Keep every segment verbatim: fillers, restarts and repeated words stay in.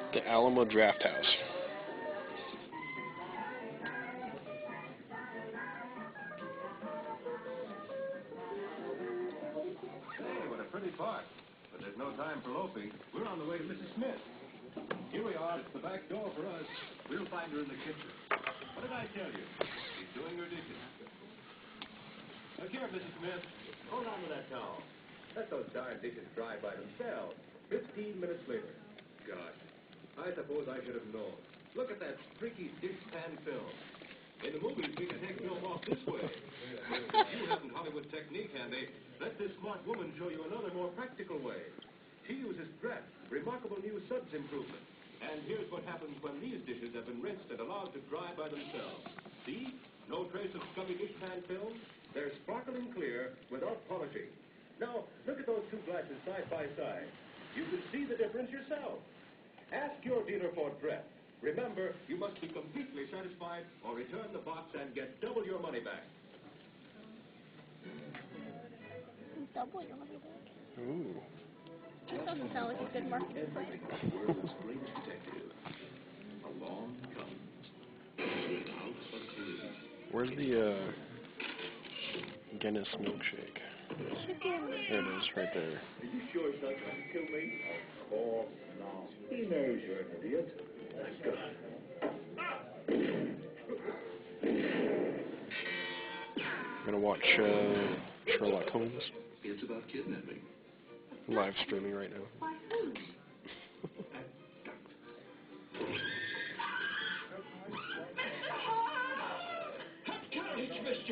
The Alamo Draft House. Hey, what a pretty park. But there's no time for loafing. We're on the way to Missus Smith. Here we are. It's the back door for us. We'll find her in the kitchen. What did I tell you? She's doing her dishes. Look here, Missus Smith. Hold on to that towel. Let those darn dishes dry by themselves. Fifteen minutes later. Gosh, I suppose I should have known. Look at that freaky dish pan film. In the movies, we can take film off this way. You haven't Hollywood technique, handy. Let this smart woman show you another, more practical way. She uses Dreft, remarkable new suds improvement. And here's what happens when these dishes have been rinsed and allowed to dry by themselves. See? No trace of scubby dish pan film. They're sparkling clear without polishing. Now, look at those two glasses side by side. You can see the difference yourself. Ask your dealer for Dreft. Remember, you must be completely satisfied or return the box and get double your money back. Double your money back? Ooh. That doesn't sound like a good marketing plan. World's greatest detective. Along comes without a clue. Where's the uh, Guinness milkshake? There it is, right there. Are you sure it's not trying to kill me? Oh, no. He knows you're an idiot. Thank God. Gonna watch uh, Sherlock Holmes. It's about kidnapping. Live streaming right now. Why who? Have courage, mister.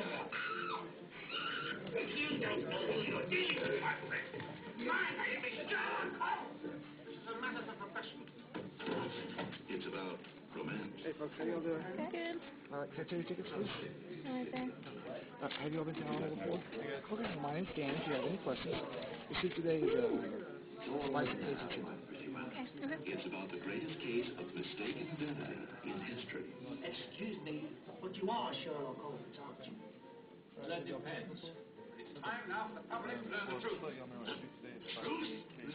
You don't know who you're dealing with, my friend. My name is Sherlock Holmes. It's a matter of profession. It's about romance. Hey folks, how y'all doing? Good. Uh, can I take your tickets, please? Right there. Uh, have you all been to Alamo before? Okay, well, my name's Dan. If you have any questions, the suit today is uh, spicy Cajun chicken. It's about the greatest case of mistaken identity in history. Excuse me, but you are Sherlock Holmes, aren't you? Well, that depends. It's time now for the public to learn the truth. Truth?